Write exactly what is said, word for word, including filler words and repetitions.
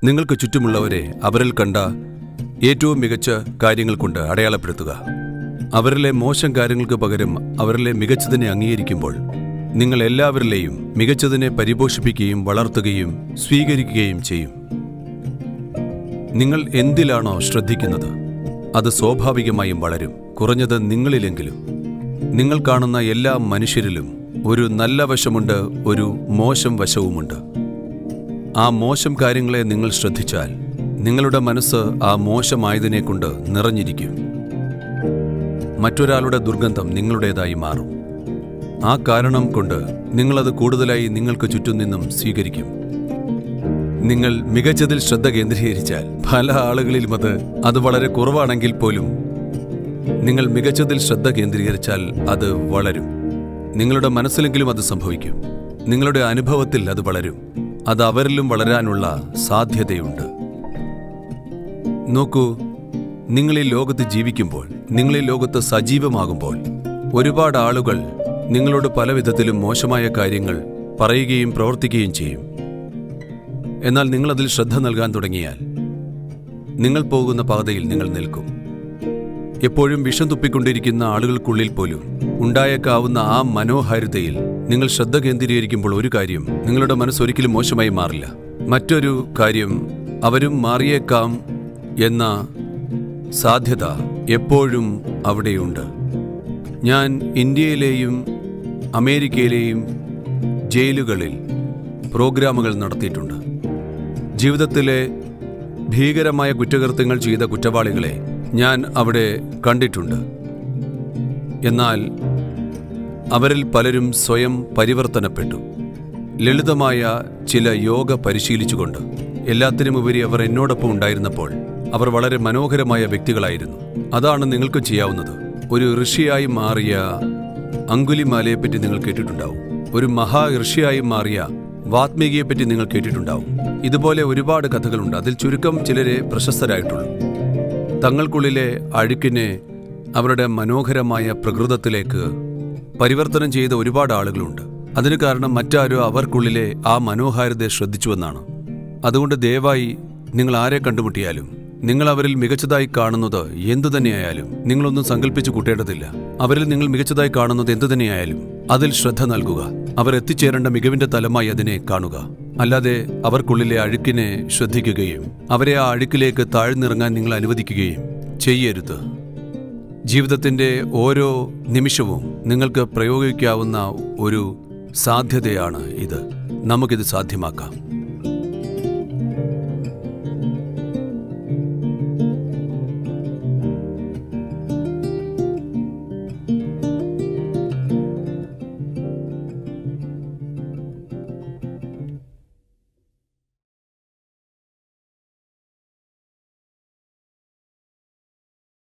നിങ്ങൾക്ക് ചുറ്റുമുള്ളവരെ അവരിൽ കണ്ട ഏറ്റവും മികച്ച കാര്യങ്ങൾ കൊണ്ട് അടയാളപ്പെടുത്തുക. അവരിലെ മോശം കാര്യങ്ങൾക്ക് പകരം അവരിലെ മികച്ചതിനെ അംഗീകരിക്കുമ്പോൾ നിങ്ങൾ എല്ലാവരിലെയും മികച്ചതിനെ പരിപോഷിപ്പിക്കുകയും വളർത്തുകയും സ്വീകരിക്കുകയും ചെയ്യും. നിങ്ങൾ എന്തിലാണോ ശ്രദ്ധിക്കുന്നത് അത് സ്വാഭാവികമായും വളരും. കുറഞ്ഞത് നിങ്ങളിലെങ്കിലും. നിങ്ങൾ കാണുന്ന എല്ലാ മനുഷ്യരിലും ഒരു നല്ല വശമുണ്ട്, ഒരു മോശം വശവുമുണ്ട്. ആ മോശം കാര്യങ്ങളെ നിങ്ങൾ ശ്രദ്ധിച്ചാൽ നിങ്ങളുടെ മനസ്സ് ആ മോശമായതിനെക്കൊണ്ട് നിറഞ്ഞിരിക്കും. മറ്റൊരാളുടെ ദുർഗന്ധം നിങ്ങളുടേതായി മാറും. ആ കാരണം കൊണ്ട് നിങ്ങളത് കൂടുതലായി നിങ്ങൾക്ക് ചുറ്റും നിന്നും സ്വീകരിക്കും. നിങ്ങൾ മികച്ചതിൽ ശ്രദ്ധ കേന്ദ്രീകരിച്ചാൽ പല ആളുകളിലും അത് അത് വളരെ കുറവാണെങ്കിൽ പോലും നിങ്ങൾ മികച്ചതിൽ ശ്രദ്ധ കേന്ദ്രീകരിച്ചാൽ അത് വളരും. നിങ്ങളുടെ മനസ്സിലെങ്കിലും അത് സംഭവിക്കും. നിങ്ങളുടെ അനുഭവത്തിൽ അത് വളരും. അത് അവരിലും വളരാനുള്ള സാധ്യതയുണ്ട്. നോക്കൂ, നിങ്ങൾ ഈ ലോകത്ത് ജീവിക്കുമ്പോൾ, നിങ്ങൾ ഈ ലോകത്ത് സജീവമാകുമ്പോൾ ഒരുപാട് ആളുകൾ നിങ്ങളോട് പല വിധത്തിലും മോശമായ കാര്യങ്ങൾ പറയുകയും പ്രവർത്തിക്കുകയും ചെയ്യും. എന്നാൽ നിങ്ങളതിൽ ശ്രദ്ധ നൽകാൻ തുടങ്ങിയാൽ നിങ്ങൾ പോകുന്ന പാതയിൽ നിങ്ങൾ നിൽക്കും. എപ്പോഴും വിഷം തുപ്പിക്കൊണ്ടിരിക്കുന്ന ആളുകൾക്കുള്ളിൽ പോലും ഉണ്ടായേക്കാവുന്ന ആ മനോഹാരിതയിൽ നിങ്ങൾ ശ്രദ്ധ കേന്ദ്രീകരിക്കുമ്പോൾ ഒരു കാര്യം, നിങ്ങളുടെ മനസ്സൊരിക്കലും മോശമായി മാറില്ല. മറ്റൊരു കാര്യം, അവരും മാറിയേക്കാം എന്ന സാധ്യത എപ്പോഴും അവിടെയുണ്ട്. ഞാൻ ഇന്ത്യയിലെയും അമേരിക്കയിലെയും ജയിലുകളിൽ പ്രോഗ്രാമുകൾ നടത്തിയിട്ടുണ്ട്. ജീവിതത്തിലെ ഭീകരമായ കുറ്റകൃത്യങ്ങൾ ചെയ്ത കുറ്റവാളികളെ ഞാൻ അവിടെ കണ്ടിട്ടുണ്ട്. എന്നാൽ അവരിൽ പലരും സ്വയം പരിവർത്തനപ്പെട്ടു. ലളിതമായ ചില യോഗ പരിശീലിച്ചുകൊണ്ട്. എല്ലാത്തിനുമുപരി അവർ എന്നോടൊപ്പം ഉണ്ടായിരുന്നപ്പോൾ അവർ വളരെ മനോഹരമായ വ്യക്തികളായിരുന്നു. അതാണ് നിങ്ങൾക്ക് ചെയ്യാവുന്നത്. ഒരു ഋഷിയായി മാറിയ അങ്കുലിമാലയെപ്പറ്റി നിങ്ങൾ കേട്ടിട്ടുണ്ടാവും. ഒരു മഹാ ഋഷിയായി മാറിയ വാത്മീകിയെപ്പറ്റി നിങ്ങൾ കേട്ടിട്ടുണ്ടാവും. ഇതുപോലെ ഒരുപാട് കഥകളുണ്ട്. അതിൽ ചുരുക്കം ചിലരെ പ്രശസ്തരായിട്ടുള്ളൂ. തങ്ങൾക്കുള്ളിലെ അഴുക്കിനെ അവരുടെ മനോഹരമായ പ്രകൃതത്തിലേക്ക് പരിവർത്തനം ചെയ്ത ഒരുപാട് ആളുകളുണ്ട്. അതിന് കാരണം മറ്റാരോ അവർക്കുള്ളിലെ ആ മനോഹാരിതയെ ശ്രദ്ധിച്ചുവെന്നാണ്. അതുകൊണ്ട് ദയവായി നിങ്ങൾ ആരെ കണ്ടുമുട്ടിയാലും നിങ്ങൾ അവരിൽ മികച്ചതായി കാണുന്നത് എന്തു തന്നെയായാലും നിങ്ങളൊന്നും സങ്കല്പിച്ചു കൂട്ടേണ്ടതില്ല. അവരിൽ നിങ്ങൾ മികച്ചതായി കാണുന്നത് എന്തു തന്നെയായാലും അതിൽ ശ്രദ്ധ നൽകുക. അവർ എത്തിച്ചേരേണ്ട മികവിന്റെ തലമായി അതിനെ കാണുക. അല്ലാതെ അവർക്കുള്ളിലെ അഴുക്കിനെ ശ്രദ്ധിക്കുകയും അവരെ ആ അഴുക്കിലേക്ക് താഴ്ന്നിറങ്ങാൻ നിങ്ങൾ അനുവദിക്കുകയും ചെയ്യരുത്. ജീവിതത്തിന്റെ ഓരോ നിമിഷവും നിങ്ങൾക്ക് പ്രയോഗിക്കാവുന്ന ഒരു സാധ്യതയാണ് ഇത്. നമുക്കിത് സാധ്യമാക്കാം.